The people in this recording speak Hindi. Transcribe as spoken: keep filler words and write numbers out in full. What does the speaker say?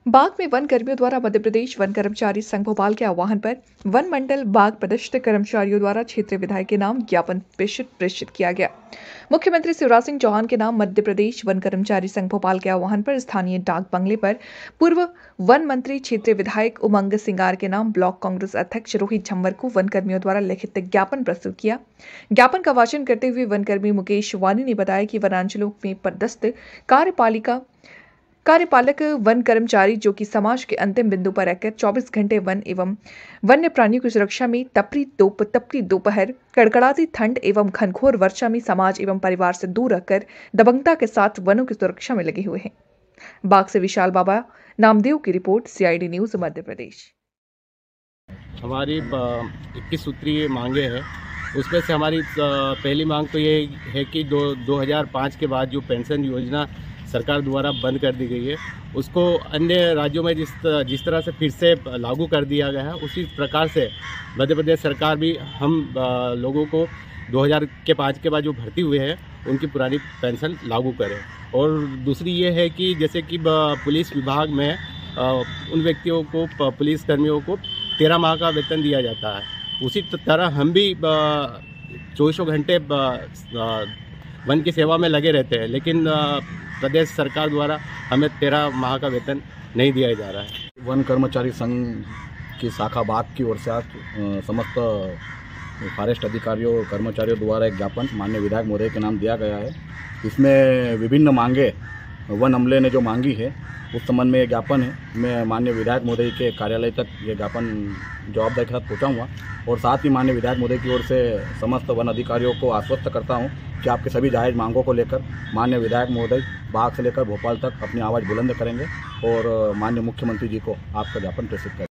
बाग में वन कर्मियों द्वारा मध्य प्रदेश वन कर्मचारी संघ भोपाल के आह्वान पर वन मंडल बाग पदस्थ कर्मचारियों द्वारा क्षेत्रीय विधायक के नाम ज्ञापन प्रेषित प्रेषित किया गया। मुख्यमंत्री शिवराज सिंह चौहान के नाम मध्य प्रदेश वन कर्मचारी संघ भोपाल के आह्वान पर स्थानीय डाक बंगले पर पूर्व वन मंत्री क्षेत्रीय विधायक उमंग सिंगार के नाम ब्लॉक कांग्रेस अध्यक्ष रोहित झम्मर को वन कर्मियों द्वारा लिखित ज्ञापन प्रस्तुत किया। ज्ञापन का वाचन करते हुए वन कर्मी मुकेश वानी ने बताया कि वनांचलों में पदस्थ कार्यपालिका कार्यपालक वन कर्मचारी जो कि समाज के अंतिम बिंदु पर रहकर चौबीस घंटे वन एवं वन्य प्राणियों की सुरक्षा में तपरी दोप तपरी दोपहर कड़कड़ाती ठंड एवं घनघोर वर्षा में समाज एवं परिवार से दूर रखकर दबंगता के साथ वनों की सुरक्षा में लगे हुए हैं। बाग से विशाल बाबा नामदेव की रिपोर्ट, सीआईडी न्यूज मध्य प्रदेश। हमारी इक्कीस सूत्रीय मांगे हैं, उसमें से हमारी पहली मांग तो ये है कि दो दो हज़ार पाँच के बाद जो पेंशन योजना सरकार द्वारा बंद कर दी गई है, उसको अन्य राज्यों में जिस जिस तरह से फिर से लागू कर दिया गया है, उसी प्रकार से मध्य प्रदेश सरकार भी हम लोगों को दो हज़ार के पाँच के बाद जो भर्ती हुए हैं उनकी पुरानी पेंशन लागू करें। और दूसरी ये है कि जैसे कि पुलिस विभाग में उन व्यक्तियों को, पुलिस कर्मियों को तेरह माह का वेतन दिया जाता है, उसी तरह हम भी चौबीसों घंटे वन की सेवा में लगे रहते हैं, लेकिन प्रदेश सरकार द्वारा हमें तेरह माह का वेतन नहीं दिया जा रहा है। वन कर्मचारी संघ की शाखा बाग की ओर से आज समस्त फॉरेस्ट अधिकारियों और कर्मचारियों द्वारा एक ज्ञापन माननीय विधायक महोदय के नाम दिया गया है। इसमें विभिन्न मांगे वन अमले ने जो मांगी है उस संबंध में ये ज्ञापन है। मैं माननीय विधायक महोदय के कार्यालय तक ये ज्ञापन जवाबदारी के साथ पहुँचाऊँगा और साथ ही माननीय विधायक महोदय की ओर से समस्त वन अधिकारियों को आश्वस्त करता हूँ कि आपके सभी जायज़ मांगों को लेकर माननीय विधायक महोदय बाग से लेकर भोपाल तक अपनी आवाज़ बुलंद करेंगे और माननीय मुख्यमंत्री जी को आपका ज्ञापन प्रेषित करेंगे।